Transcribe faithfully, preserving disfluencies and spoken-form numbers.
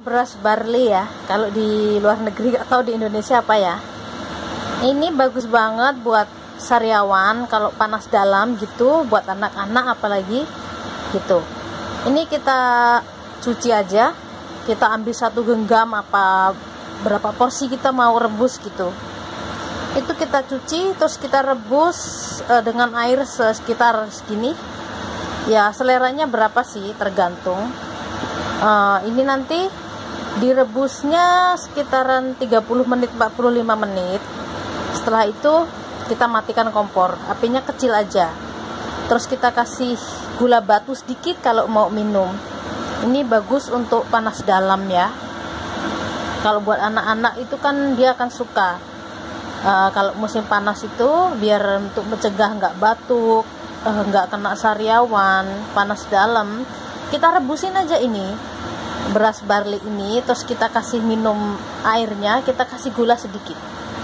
Beras barley ya, kalau di luar negeri atau di Indonesia apa ya. Ini bagus banget buat sariawan kalau panas dalam gitu, buat anak-anak apalagi gitu. Ini kita cuci aja, kita ambil satu genggam apa berapa porsi kita mau rebus gitu. Itu kita cuci terus kita rebus e, dengan air sekitar segini. Ya seleranya berapa sih tergantung. E, ini nanti direbusnya sekitaran tiga puluh menit empat puluh lima menit. Setelah itu kita matikan kompor, apinya kecil aja. Terus kita kasih gula batu sedikit kalau mau minum. Ini bagus untuk panas dalam ya. Kalau buat anak-anak itu kan dia akan suka. Uh, kalau musim panas itu biar untuk mencegah nggak batuk, uh, nggak kena sariawan, panas dalam. Kita rebusin aja ini beras barley ini, terus kita kasih minum airnya, kita kasih gula sedikit.